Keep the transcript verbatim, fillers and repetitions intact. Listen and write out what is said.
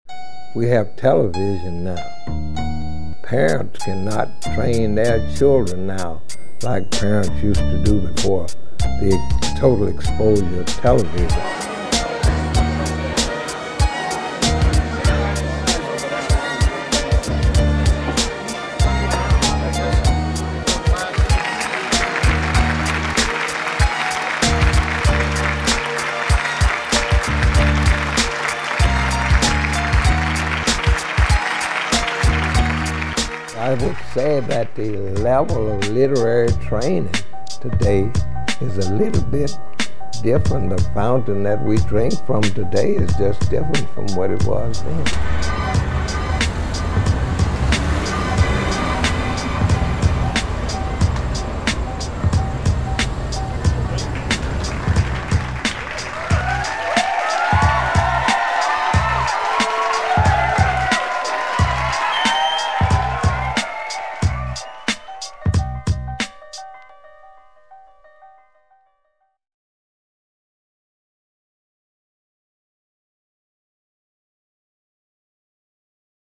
We have television now. Parents cannot train their children now like parents used to do before the total exposure of television. I would say that the level of literary training today is a little bit different. The fountain that we drink from today is just different from what it was then.